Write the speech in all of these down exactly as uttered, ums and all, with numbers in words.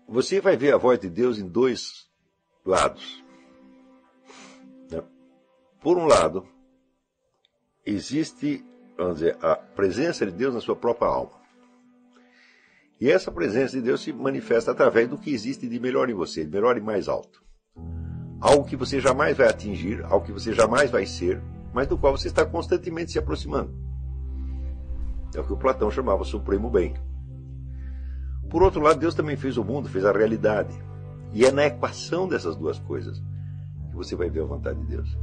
você vai ver a voz de Deus em dois lados. Né? Por um lado, existe, vamos dizer, a presença de Deus na sua própria alma. E essa presença de Deus se manifesta através do que existe de melhor em você, de melhor e mais alto. Algo que você jamais vai atingir, algo que você jamais vai ser, mas do qual você está constantemente se aproximando. É o que o Platão chamava supremo bem. Por outro lado, Deus também fez o mundo, fez a realidade. E é na equação dessas duas coisas que você vai ver a vontade de Deus.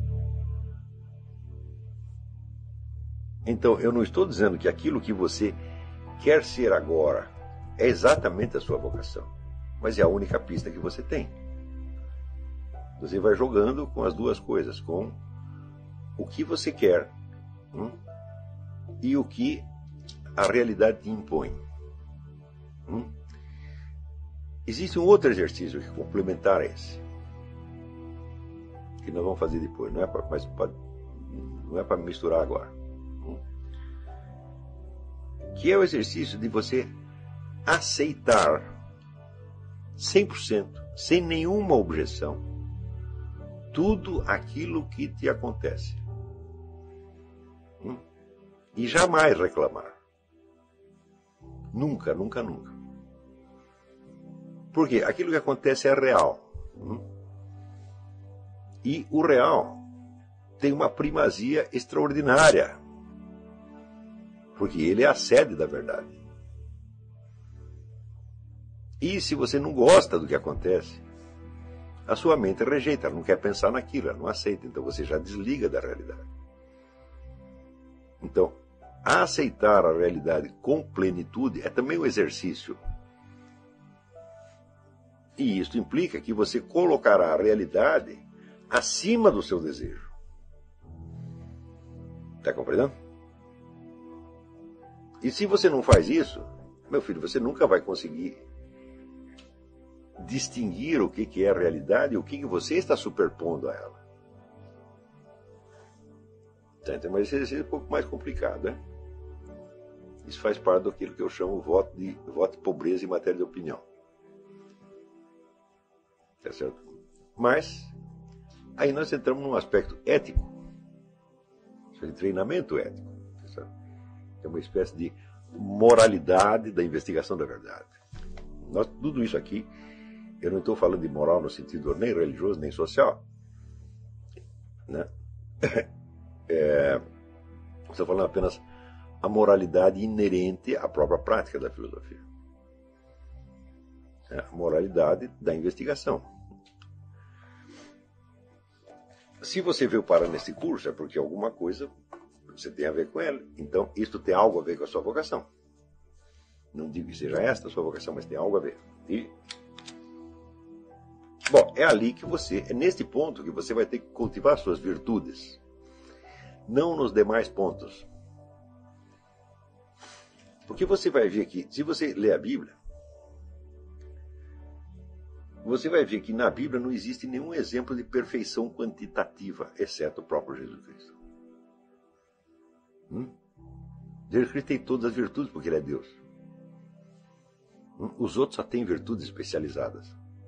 Então, eu não estou dizendo que aquilo que você quer ser agora é exatamente a sua vocação, mas é a única pista que você tem. Você vai jogando com as duas coisas, com o que você quer hum, e o que a realidade te impõe. Hum? Existe um outro exercício que é complementar a esse, que nós vamos fazer depois, não é para, mas pode, não é para misturar agora. Hum? Que é o exercício de você aceitar cem por cento, sem nenhuma objeção, tudo aquilo que te acontece. Hum? E jamais reclamar. Nunca, nunca, nunca. Porque aquilo que acontece é real. Hum? E o real tem uma primazia extraordinária. Porque ele é a sede da verdade. E se você não gosta do que acontece, a sua mente rejeita, ela não quer pensar naquilo, ela não aceita, então você já desliga da realidade. Então, aceitar a realidade com plenitude é também um exercício. E isso implica que você colocará a realidade acima do seu desejo. Está compreendendo? E se você não faz isso, meu filho, você nunca vai conseguir distinguir o que é a realidade e o que você está superpondo a ela. Então, mas esse é um pouco mais complicado, né? Isso faz parte daquilo que eu chamo voto de, voto de pobreza em matéria de opinião. Tá certo? Mas, aí nós entramos num aspecto ético, de treinamento ético. Tá certo? É uma espécie de moralidade da investigação da verdade. Nós, tudo isso aqui, eu não estou falando de moral no sentido nem religioso, nem social. Né? É, estou falando apenas a moralidade inerente à própria prática da filosofia. É a moralidade da investigação. Se você veio parar nesse curso, é porque alguma coisa você tem a ver com ela. Então, isto tem algo a ver com a sua vocação. Não digo que seja esta a sua vocação, mas tem algo a ver. E, bom, é ali que você, é neste ponto que você vai ter que cultivar suas virtudes. Não nos demais pontos. Porque você vai ver que, se você ler a Bíblia, você vai ver que na Bíblia não existe nenhum exemplo de perfeição quantitativa, exceto o próprio Jesus Cristo. Hum? Jesus Cristo tem todas as virtudes porque ele é Deus. Hum? Os outros só têm virtudes especializadas.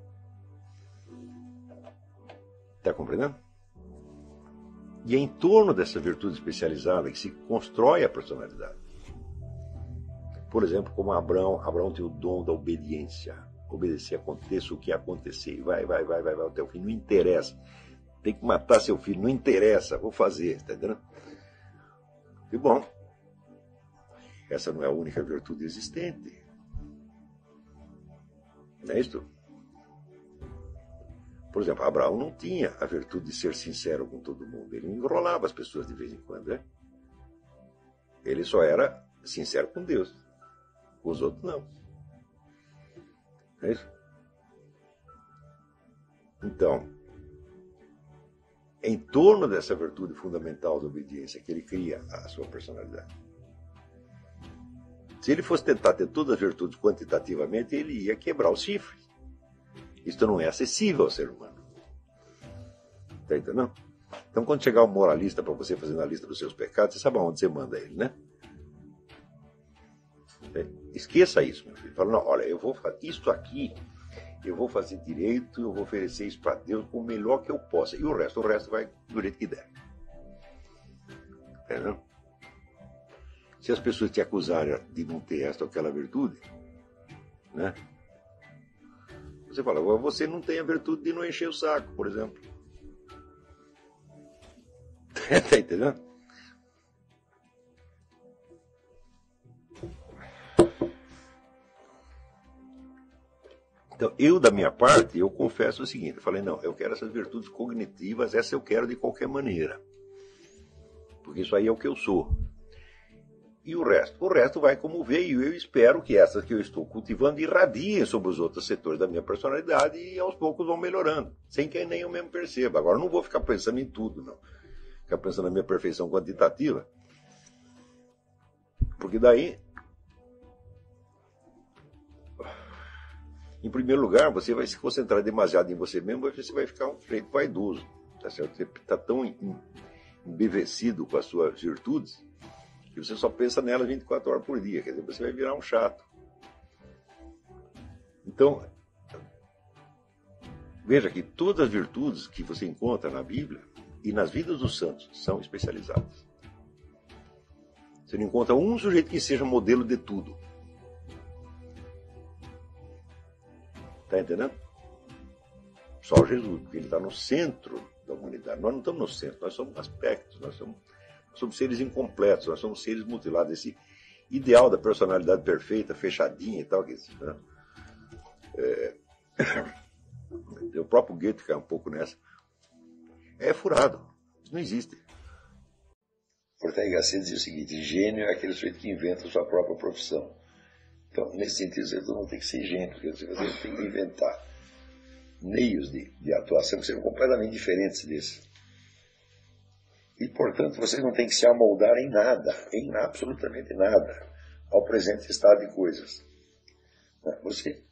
Está compreendendo? E é em torno dessa virtude especializada que se constrói a personalidade. Por exemplo, como Abraão, Abraão tem o dom da obediência. Obedecer, aconteça o que acontecer. Vai, vai, vai, vai, vai até o fim. Não interessa. Tem que matar seu filho. Não interessa. Vou fazer. Está entendendo? E bom, essa não é a única virtude existente. Não é isso? Por exemplo, Abraão não tinha a virtude de ser sincero com todo mundo. Ele enrolava as pessoas de vez em quando, né? Ele só era sincero com Deus. Com os outros, não. É isso? Então, em torno dessa virtude fundamental da obediência que ele cria a sua personalidade. Se ele fosse tentar ter todas as virtudes quantitativamente, ele ia quebrar os chifres. Isto não é acessível ao ser humano. Está entendendo? Então, quando chegar um moralista para você fazer a lista dos seus pecados, você sabe aonde você manda ele, né? É. Esqueça isso, meu filho. Fala, não, olha, eu vou fazer isso aqui, eu vou fazer direito, eu vou oferecer isso para Deus o melhor que eu possa. E o resto, o resto vai do jeito que der. Entendeu? Se as pessoas te acusarem de não ter esta ou aquela virtude, né? Você fala, você não tem a virtude de não encher o saco, por exemplo. Tá entendendo? Então, eu, da minha parte, eu confesso o seguinte, eu falei, não, eu quero essas virtudes cognitivas, essa eu quero de qualquer maneira. Porque isso aí é o que eu sou. E o resto? O resto vai como veio. Eu espero que essas que eu estou cultivando irradiem sobre os outros setores da minha personalidade e aos poucos vão melhorando, sem que nem eu mesmo perceba. Agora, não vou ficar pensando em tudo, não. Ficar pensando na minha perfeição quantitativa. Porque daí, em primeiro lugar, você vai se concentrar demasiado em você mesmo, você vai ficar um jeito vaidoso. Tá certo? Você está tão embevecido com as suas virtudes que você só pensa nelas vinte e quatro horas por dia. Quer dizer, você vai virar um chato. Então, veja que todas as virtudes que você encontra na Bíblia e nas vidas dos santos são especializadas. Você não encontra um sujeito que seja modelo de tudo. Está entendendo? Só Jesus, porque ele está no centro da humanidade. Nós não estamos no centro, nós somos aspectos, nós somos, nós somos seres incompletos, nós somos seres mutilados. Esse ideal da personalidade perfeita, fechadinha e tal, que, né? é... o próprio Goethe cai um pouco nessa. É furado, isso não existe. Ortega y Gasset dizia o seguinte, gênio é aquele sujeito que inventa a sua própria profissão. Então, nesse sentido, você não tem que ser gênio, porque você tem que inventar meios de, de atuação que sejam completamente diferentes desse. E, portanto, você não tem que se amoldar em nada, em absolutamente nada, ao presente estado de coisas. Você...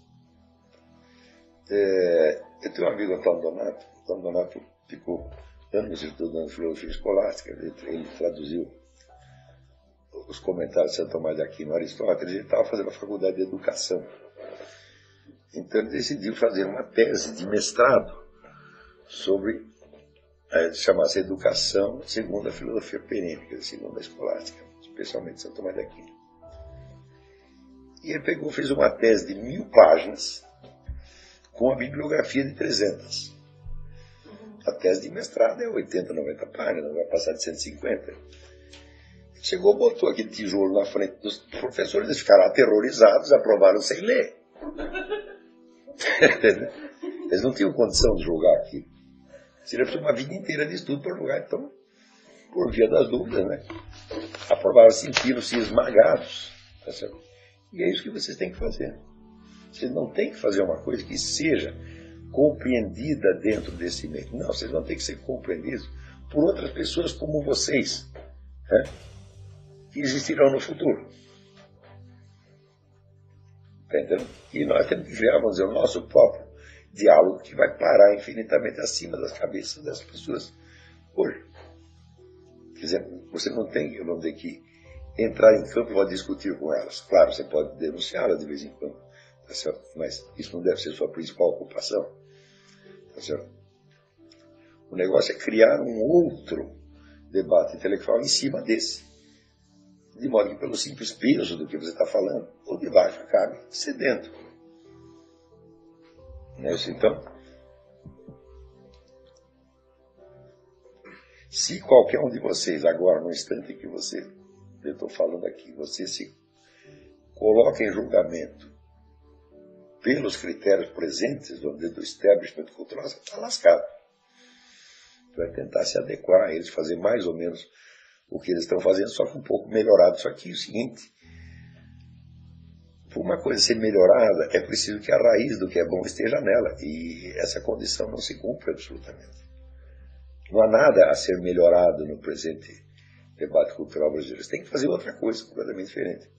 É, eu tenho um amigo, Antônio Donato. Antônio Donato ficou anos estudando filosofia escolástica. Ele, ele traduziu os comentários de Santo Tomás de Aquino, Aristóteles, e ele estava fazendo a faculdade de educação. Então ele decidiu fazer uma tese de mestrado sobre, é, chamasse Educação segundo a filosofia perênica, segundo a escolástica, especialmente Santo Tomás de Aquino. E ele pegou, fez uma tese de mil páginas com a bibliografia de trezentas. A tese de mestrado é oitenta, noventa páginas, não vai passar de cento e cinquenta. Chegou, botou aquele tijolo na frente dos professores, eles ficaram aterrorizados, aprovaram sem ler. Eles não tinham condição de julgar aquilo. Seria uma vida inteira de estudo para julgar, então, por via das dúvidas, né? Aprovaram, sentiram-se esmagados. Tá certo? E é isso que vocês têm que fazer. Vocês não têm que fazer uma coisa que seja compreendida dentro desse meio. Não, vocês vão ter que ser compreendidos por outras pessoas como vocês, né? Que existirão no futuro. Tá entendendo? E nós temos que criar, vamos dizer, o nosso próprio diálogo que vai parar infinitamente acima das cabeças das pessoas hoje. Quer dizer, você não tem, vamos dizer, que entrar em campo para discutir com elas. Claro, você pode denunciá-las de vez em quando, tá certo? Mas isso não deve ser sua principal ocupação. Tá certo? O negócio é criar um outro debate intelectual em cima desse. De modo que, pelo simples peso do que você está falando, o de baixo acabe cedendo. Não é isso, então? Se qualquer um de vocês, agora, no instante que você, eu estou falando aqui, você se coloca em julgamento pelos critérios presentes, vamos dizer, do establishment cultural, você está lascado. Você vai tentar se adequar a eles, fazer mais ou menos o que eles estão fazendo, só que um pouco melhorado. Só que é o seguinte, por uma coisa ser melhorada, é preciso que a raiz do que é bom esteja nela, e essa condição não se cumpre absolutamente. Não há nada a ser melhorado no presente debate cultural brasileiro. Você tem que fazer outra coisa completamente diferente.